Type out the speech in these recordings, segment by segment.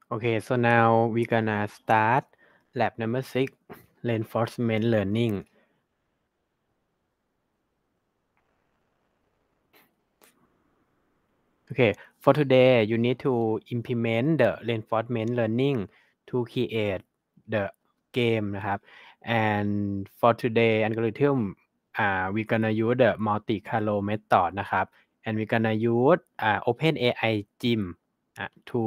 Okay, so now we're gonna start lab number 6, reinforcement learning. Okay, for today, you need to implement the reinforcement learning to create the game นะครับ and for today algorithm we're gonna use the multi-caro method นะครับ and we're gonna use OpenAI Gym to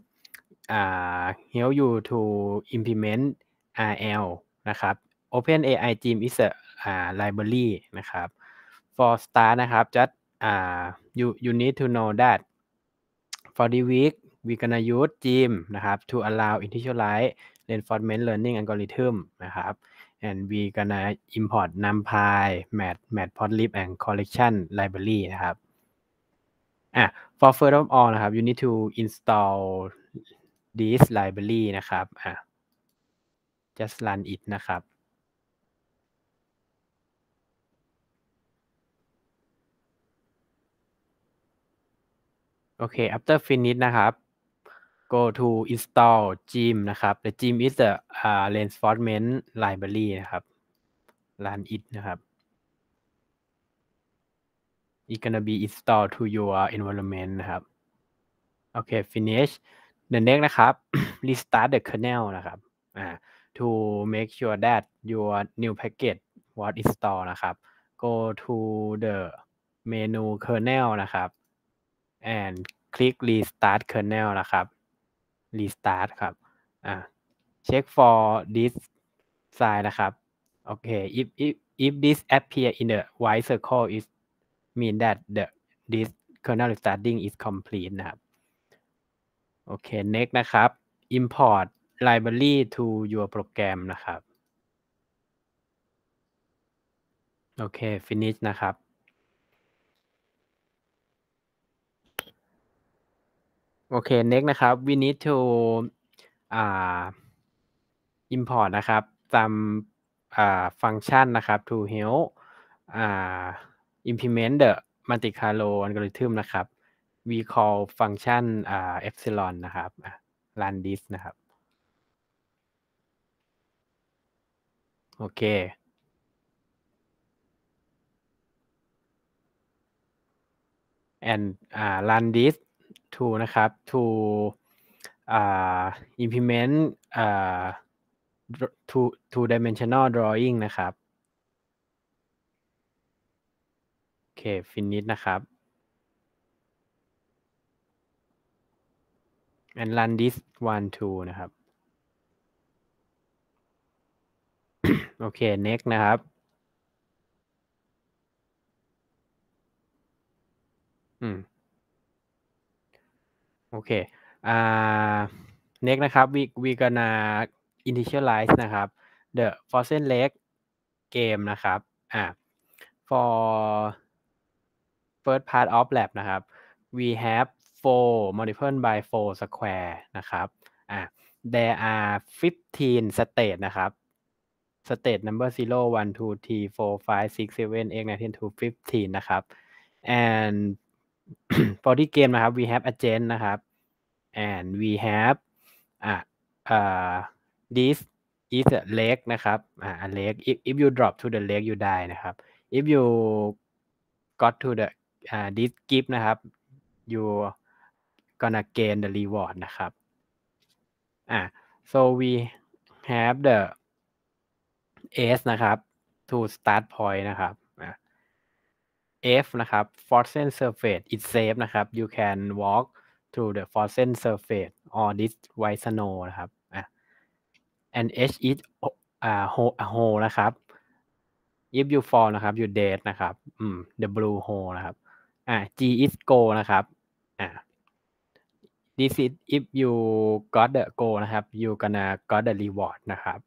help you to implement RL นะครับ OpenAI Gym is a library นะครับ for start นะครับ just you need to know that for the week we're gonna use Gym นะครับ to allow initialize reinforcement learning algorithm นะครับ and we gonna import NumPy Matplotlib and collection library นะครับ for further on นะครับ you need to install this library นะครับ just run it นะครับ Okay after finish นะครับ go to install Gym นะครับ the Gym is the reinforcement library นะครับ run it นะครับ it's gonna be installed to your environment นะครับ Okay finish the next นะครับ restart the kernel นะครับ to make sure that your new package was installed นะครับ go to the menu kernel นะครับ and click restart kernel นะครับ restart ครับ check for this sign นะครับ Okay if this appear in the white circle it mean that this kernel restarting is complete นะครับ โอเค next นะครับ import library to your program นะครับ โอเค finish นะครับ โอเค next นะครับ we need to อ่า import นะครับ some function นะครับ to help implement the Monte Carlo algorithm นะครับ we call function epsilon นะครับ run this นะครับ โอเค and run this to นะครับ to implement two dimensional drawing นะครับ โอเค finish นะครับ and run this one too นะครับ โอเค next นะครับ โอเค next นะครับ we gonna initialize นะครับ the Frozen Lake game นะครับ for first part of lab นะครับ we have 4 multiple by 4 square นะครับ there are 15 state นะครับ state number 0 1 2 3 4 5 6 7 8 9 10 to 15 นะครับ and for this game นะครับ we have agent นะครับ and we have this is a lake นะครับ a lake if you drop to the lake you die นะครับ if you got to the this gift นะครับ you gonna gain the reward นะครับ so we have the S นะครับ to start point นะครับ F นะครับ frozen surface is safe นะครับ you can walk through the frozen surface or this white snow นะครับ and H is hole นะครับ if you fall นะครับ you dead นะครับ the blue hole นะครับ G is go นะครับ this is if you got the go นะครับ you gonna got the reward นะครับ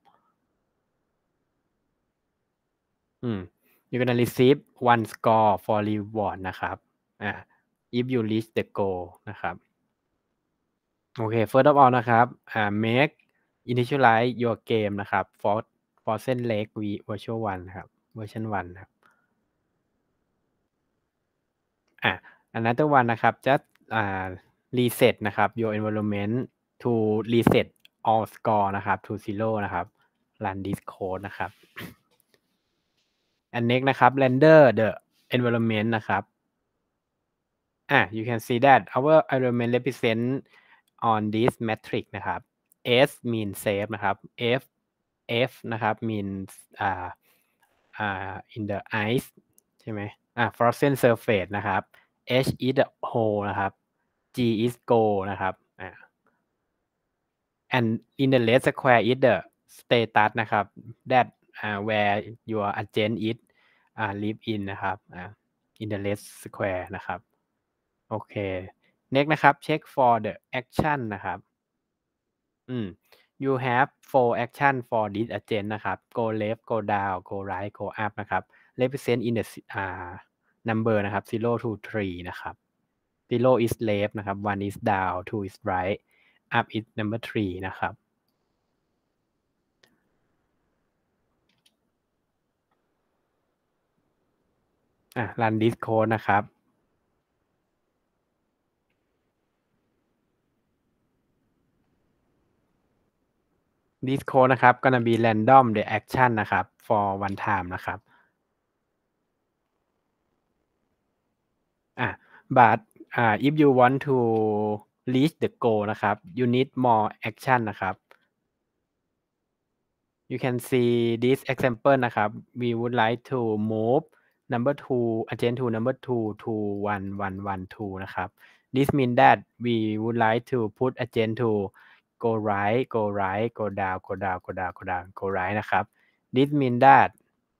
you're gonna receive 1 score for reward นะครับ if you reach the goal นะครับ โอเค first of all นะครับ make initialize your game นะครับ Frozen Lake Virtual 1 นะครับ version 1 นะครับ another one นะครับ just reset นะครับ your environment to reset all score นะครับ to 0 นะครับ run this code นะครับ and next นะครับ render the environment นะครับyou can see that our environment represent on this matrix นะครับ S mean safe นะครับ F นะครับ means in the ice ใช่ไหมfrozen surface นะครับ H is the hole นะครับ G is go นะครับand in the red square is the status นะครับ that where your agent is live in นะครับin the red square นะครับโอเค next นะครับ check for the action นะครับyou have 4 action for this agent นะครับ go left go down go right go up นะครับ represent in the number นะครับ 0 to 3 นะครับ 0 is left นะครับ 1 is down 2 is right up is number 3 นะครับrun this code นะครับ this code นะครับ gonna be random the action นะครับ for one time นะครับ but if you want to reach the goal นะครับ you need more action นะครับ you can see this example นะครับ we would like to move number 2 agent to number 2 to 1 1 1 2 นะครับ this means that we would like to put agent to go right go right go down go down go down go down go right นะครับ this means that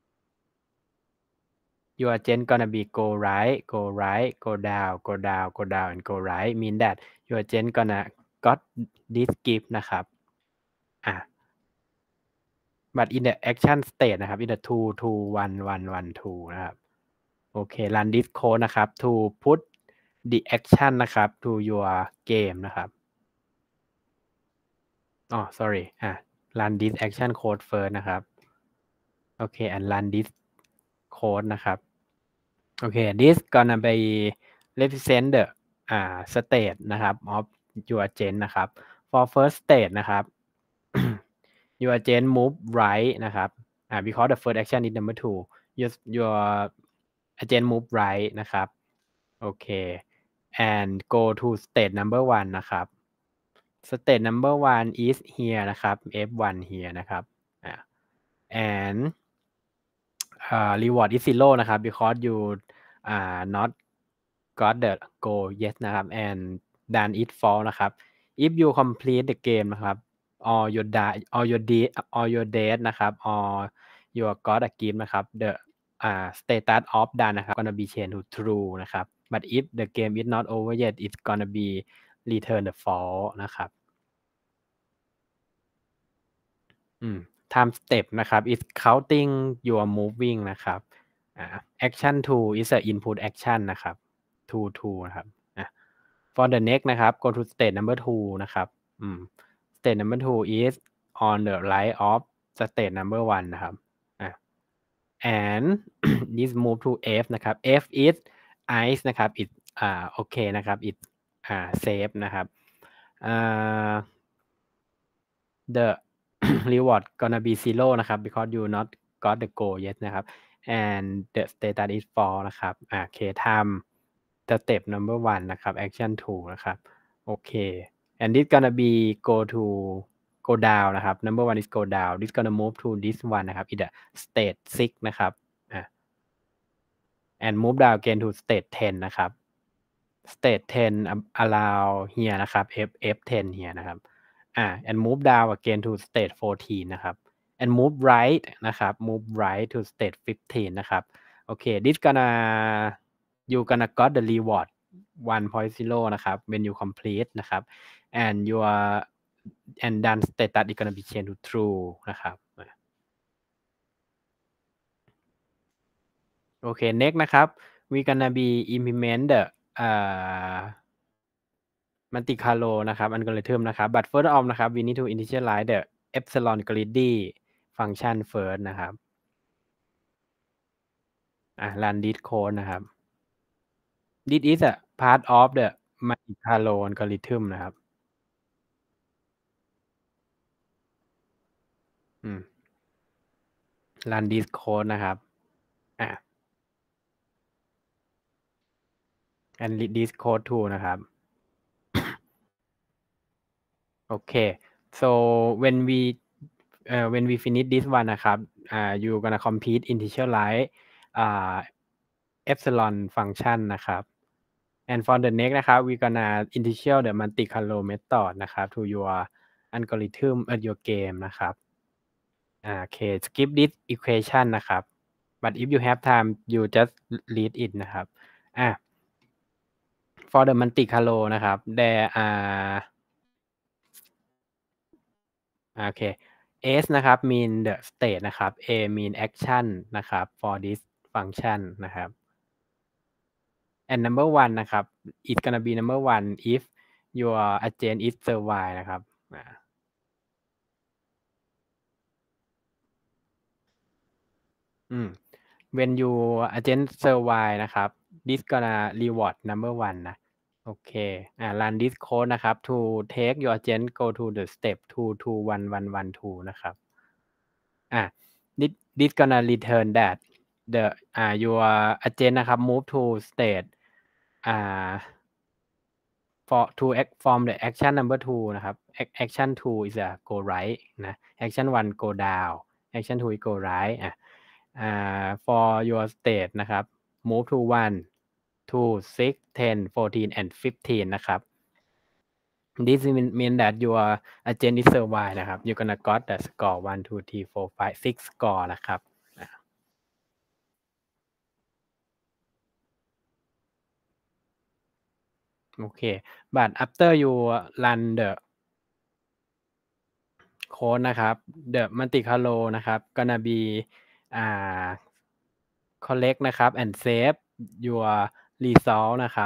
your agent gonna be go right go right go down go down go down and go right mean that your agent gonna got this gift นะครับbut in the action state นะครับ in the 2 2 1 1 1 2 นะครับโอเค run this code นะครับ to put the action นะครับ to your game นะครับsorry run this action code first นะครับโอเค and run this code นะครับโอเค this gonna be represent the state นะครับ of your agent นะครับ for first state นะครับ your agent move right นะครับ because the first action is number 2 your agent move right นะครับโอเค and go to state number 1 นะครับ state number 1 is here นะครับ F1 here นะครับand reward is 0 นะครับ because you not got the goal yet นะครับ and done it false นะครับ if you complete the game นะครับ or your dead นะครับ or your got a gift นะครับ the status of done นะครับ gonna be changed to true นะครับ but if the game is not over yet it's gonna be return the false นะครับtime step นะครับ is counting your moving นะครับaction 2 is a input action นะครับ to นะครับfor the next นะครับ go to state number 2 นะครับstate number 2 is on the right of state number 1 นะครับand this move to F นะครับ F is ice นะครับ it โอเคนะครับ it safe นะครับthe reward gonna be 0 นะครับ because you not got the goal yet นะครับ and the status is false นะครับโอเค time step number 1 นะครับ action 2 นะครับโอเค and this gonna be go down นะครับ number 1 is go down this gonna move to this one นะครับ in the state 6 นะครับand move down again to state 10 นะครับ state 10 allow here นะครับ F10 here นะครับand move down again to state 14 นะครับ and move right นะครับ move right to state 15 นะครับโอเค this you gonna got the reward 1.0 นะครับ when you complete นะครับ and done status is gonna be changed to true นะครับโอเค next นะครับ we gonna be implement the multi-caro นะครับ algorithm นะครับ but first of นะครับ we need to initialize the epsilon greedy function first นะครับrun this code นะครับ this is a part of the multi-caro algorithm นะครับ run this code นะครับand read this code too นะครับ okay so when we finish this one นะครับyou gonna complete initialize epsilon function นะครับ and for the next นะครับ we gonna initial the multi-color method นะครับ to your algorithm at your game นะครับokay skip this equation นะครับ but if you have time you just read it นะครับfor the multi-color นะครับ there are okay S นะครับ mean the state นะครับ A mean action นะครับ for this function นะครับ and number one นะครับ it's gonna be number one if your agent is survive นะครับwhen you agent survive นะครับ this gonna reward number one นะโอเคrun this code นะครับ to take your agent go to the step 2 2 1 1 1 2 นะครับthis gonna return that the your agent นะครับ move to state from the action number 2 นะครับ action 2 is a go right นะ action 1 go down action 2 is go right for your state นะครับ move to 1 2 6 10 14 and 15 นะครับ this mean that your agent is survive นะครับ you're gonna got the score 1 2 3 4 5 6 score นะครับโอเค but after you run the code นะครับ the multi-color นะครับ gonna be collect นะครับ and save your result นะครับ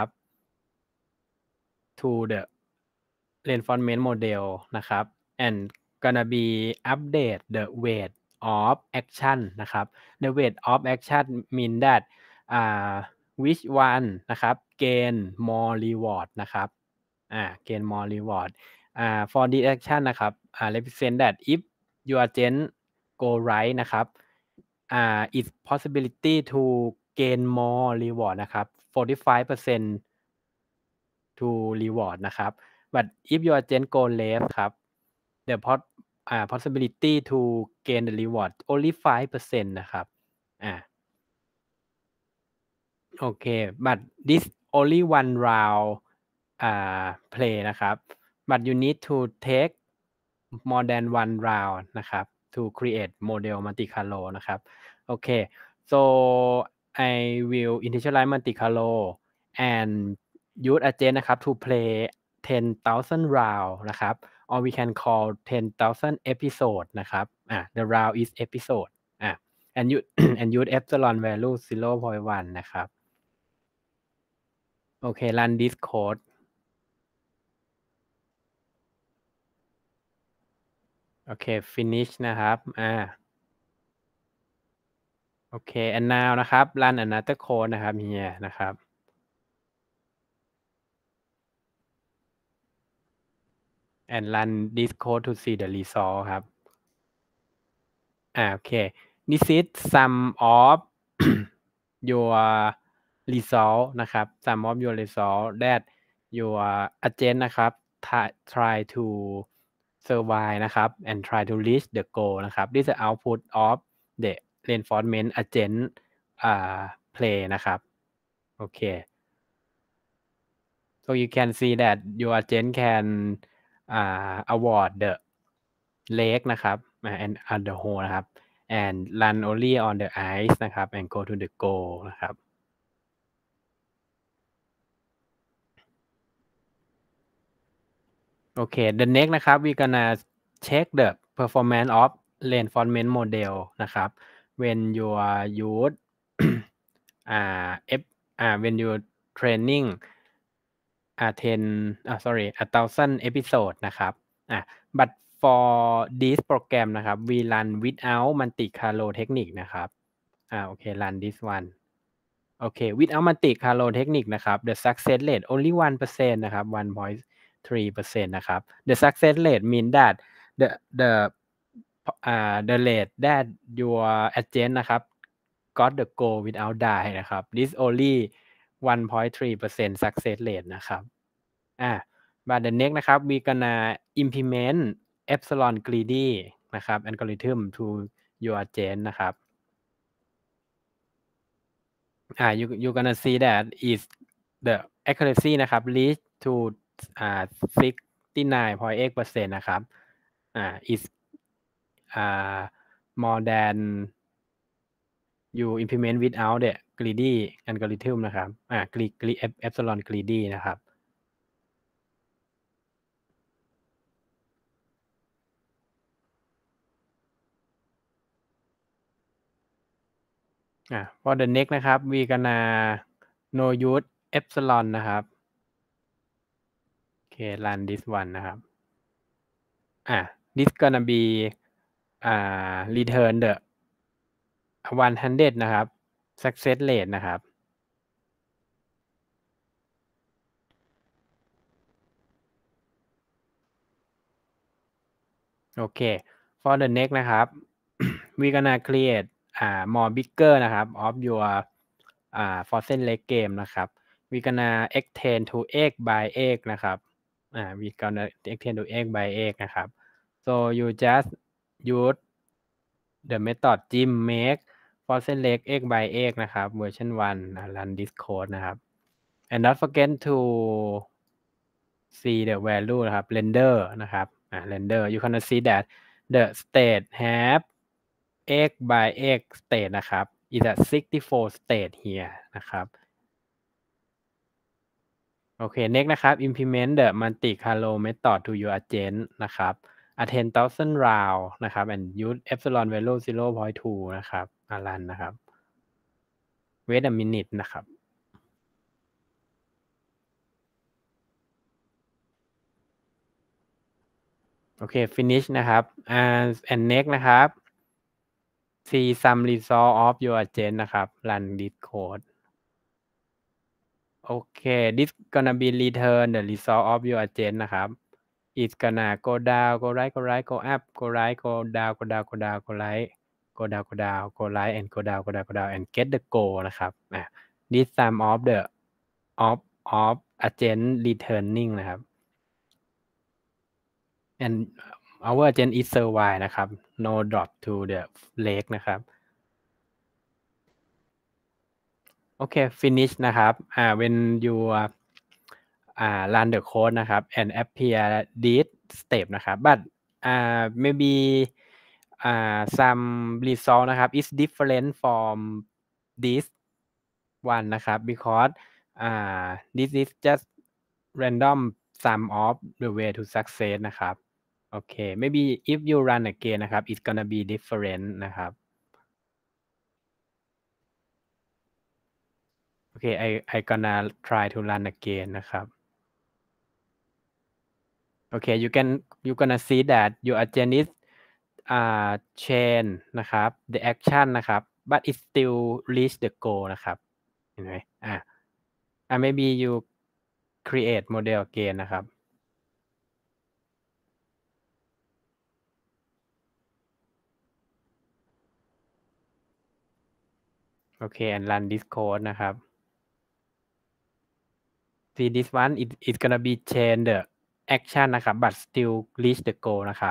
to the reinforcement model นะครับ and gonna be update the weight of action นะครับ the weight of action mean that which one นะครับ gain more reward นะครับgain more reward for this action นะครับrepresent that if your agent go right นะครับits possibility to gain more reward นะครับ 45% to reward นะครับ but if your agent go left ครับ the possibility to gain the reward only 5% นะครับโอเค but this only one round play นะครับ but you need to take more than one round นะครับ to create model multi-color นะครับโอเค so I will initialize multi-color and use agent นะครับ to play 10,000 round นะครับ or we can call 10,000 episode นะครับthe round is episode and use and use epsilon value 0.1 นะครับโอเค run this code โอเค finish นะครับโอเค and now นะครับ run another code นะครับ here นะครับ and run this code to see the result ครับโอเค this is sum of your result นะครับ sum of your result that your agent นะครับ try to survive นะครับ and try to reach the goal นะครับ this is the output of the reinforcement agent play นะครับโอเค so you can see that your agent can avoid the lake นะครับand on the hole นะครับ and run only on the ice นะครับ and go to the goal นะครับโอเค the next นะครับ we gonna check the performance of reinforcement model นะครับ when you are use when you training 1,000 episode นะครับbut for this program นะครับ we run without multi-color technique นะครับโอเค run this one โอเค without multi-color technique นะครับ the success rate only 1% นะครับ 1.3% นะครับ the success rate mean that the the rate that your agent นะครับ got the goal without die นะครับ this only 1.3% success rate นะครับbut the next นะครับ we gonna implement epsilon greedy นะครับ algorithm to your agent นะครับ you gonna see that is the accuracy นะครับ reach to 69.8% นะครับis more than you implement without the greedy algorithm นะครับepsilon greedy นะครับfor the next นะครับ we gonna no use epsilon นะครับ run this one นะครับthis gonna be return the 100 นะครับ success rate นะครับfor the next นะครับ we gonna create more bigger นะครับ of your fossil lake game นะครับ we gonna extend to egg by egg นะครับwe gonna extend to egg by egg นะครับ so you just use the method gym make fossil lake egg by egg นะครับ version 1 run this code นะครับ and not forget to see the value นะครับ render นะครับrender you can see that the state have egg by egg state นะครับ is a 64 state here นะครับnext นะครับ implement the multi caro method to your agent นะครับ a 10,000 round นะครับ and use epsilon value 0.2 นะครับrun นะครับ wait a minute นะครับ finish นะครับ and next นะครับ see some result of your agent นะครับ run this code this gonna be return the result of your agent นะครับ it's gonna go down go right go right go up go right go down go down go down go right go down go down go right and go down go down go down and get the goal นะครับthis sum of the of agent returning นะครับ and our agent is survive นะครับ no drop to the lake นะครับfinish นะครับ when you run the code นะครับ and appear this step นะครับ but maybe some result นะครับ is different from this one นะครับ because this is just random sum of the way to success นะครับ maybe if you run again นะครับ it's gonna be different นะครับ I gonna try to run again นะครับ you gonna see that your agent is change นะครับ the action นะครับ but it still reach the goal นะครับ เห็นไหมmaybe you create model again นะครับ and run this code นะครับ see this one it's gonna be change the action นะครับ but still reach the goal นะครับ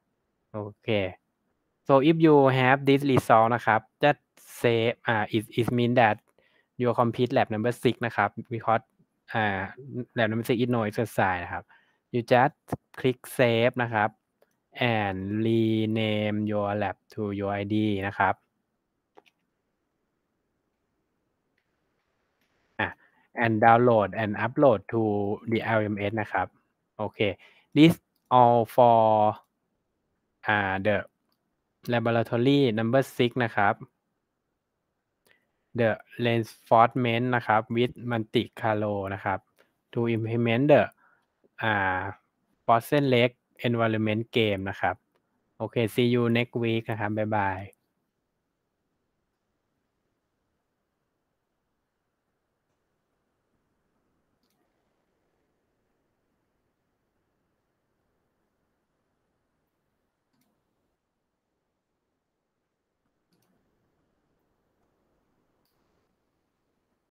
so if you have this result นะครับ just say it mean that you complete lab number 6 นะครับ because lab number 6 is no exercise นะครับ you just click save นะครับ and rename your lab to your ID นะครับ and download and upload to the LMS นะครับ this all for the laboratory number 6 นะครับ the reinforcement นะครับ with multi caro นะครับ to implement the Fossil Lake environment game นะครับsee you next week นะครับบ๊ายบาย